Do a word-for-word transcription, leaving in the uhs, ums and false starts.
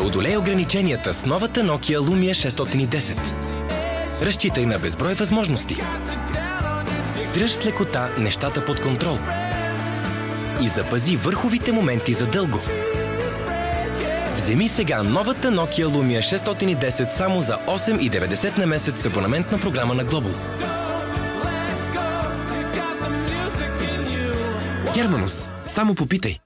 Преодолей ограниченията с новата Nokia Lumia шестстотин и десет. Разчитай на безброй възможности. Дръж с лекота нещата под контрол. И запази върховите моменти за дълго. Вземи сега новата Nokia Lumia шестстотин и десет само за осем и деветдесет на месец с абонаментна програма на Global. Германус, само попитай.